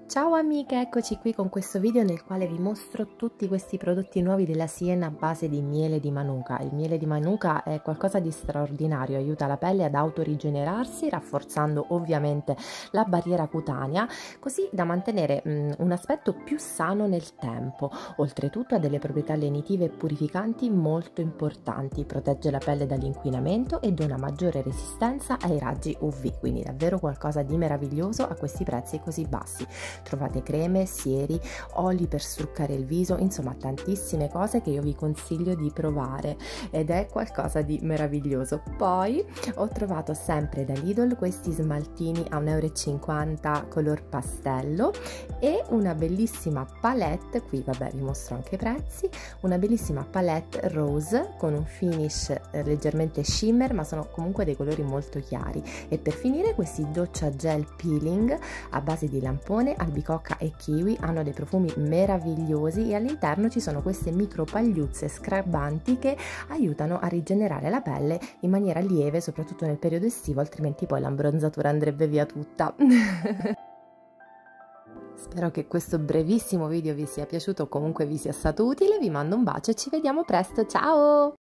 Ciao amiche, eccoci qui con questo video nel quale vi mostro tutti questi prodotti nuovi della Siena a base di miele di Manuka. Il miele di Manuka è qualcosa di straordinario, aiuta la pelle ad autorigenerarsi, rafforzando ovviamente la barriera cutanea, così da mantenere un aspetto più sano nel tempo. Oltretutto ha delle proprietà lenitive e purificanti molto importanti, protegge la pelle dall'inquinamento e dona maggiore resistenza ai raggi UV, quindi davvero qualcosa di meraviglioso a questi prezzi così bassi. Trovate creme, sieri, oli per struccare il viso, insomma tantissime cose che io vi consiglio di provare ed è qualcosa di meraviglioso. Poi ho trovato sempre da Lidl questi smaltini a 1,50 € color pastello e una bellissima palette, qui vabbè vi mostro anche i prezzi, una bellissima palette rose con un finish leggermente shimmer, ma sono comunque dei colori molto chiari. E per finire questi doccia gel peeling a base di lampone, albicocca e kiwi, hanno dei profumi meravigliosi e all'interno ci sono queste micro pagliuzze scrabbanti che aiutano a rigenerare la pelle in maniera lieve, soprattutto nel periodo estivo, altrimenti poi l'abbronzatura andrebbe via tutta. Spero che questo brevissimo video vi sia piaciuto o comunque vi sia stato utile, vi mando un bacio e ci vediamo presto, ciao!